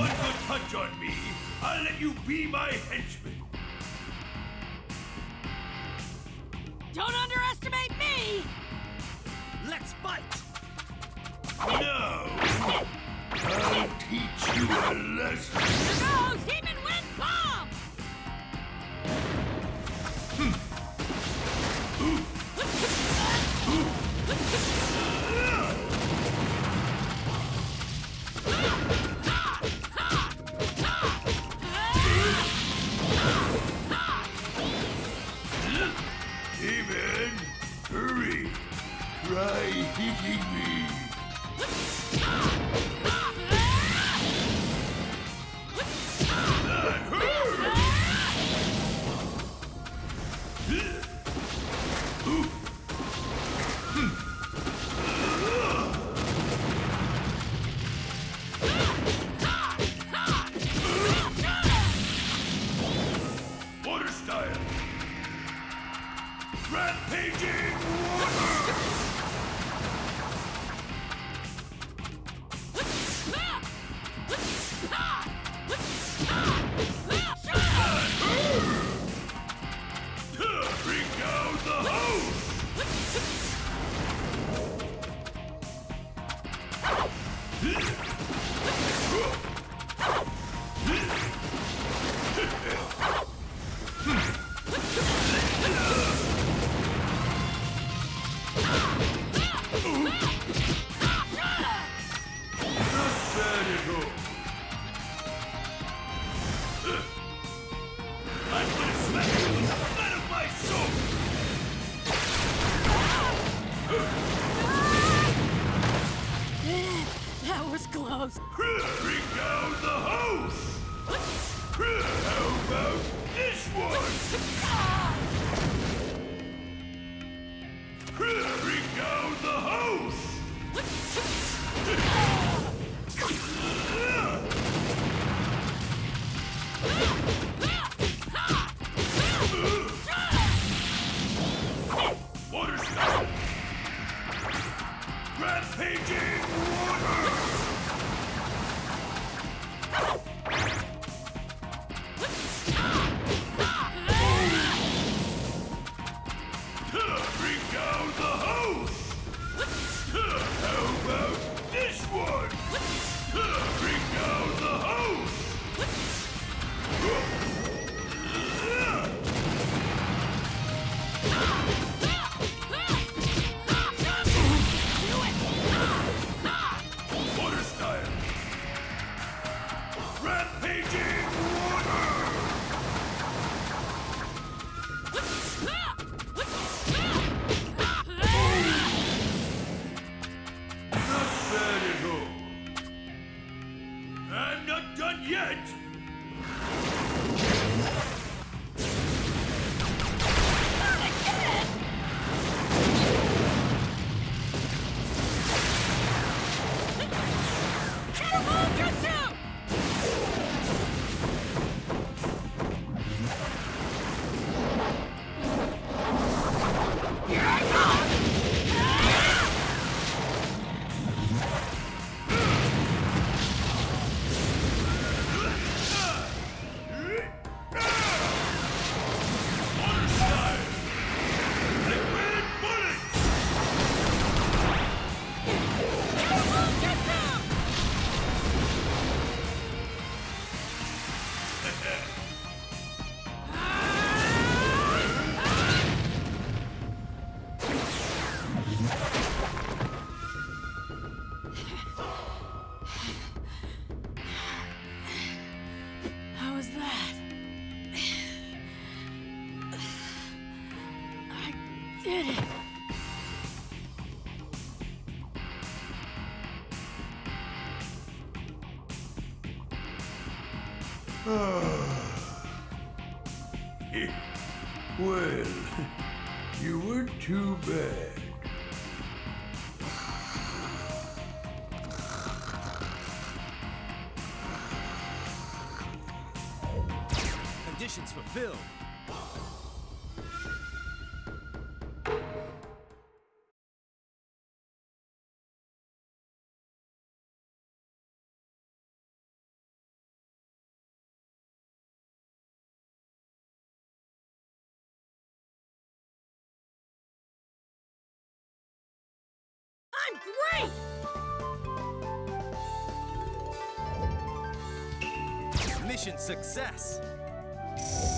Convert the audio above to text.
one good punch on me, I'll let you be my henchman. Don't underestimate me! Let's fight! No! I'll teach you a lesson. Here goes Demon Wind Bomb! Demon, hurry! Try hitting me. That hurt! Water style! Rampaging water! Bring down the host! Not bad at all. I'm gonna smack you with the flat of my sword! That was close. Bring down the host! How about this one? Bring down the host! Water style! Rampaging water! Bring down the host! How about this one? Bring down the host! Water style! Rampaging water! Not bad at all. I'm not done yet! Water style! Liquid bullets! How was that? I did it. Well, you weren't too bad. Conditions fulfilled. great! Mission success!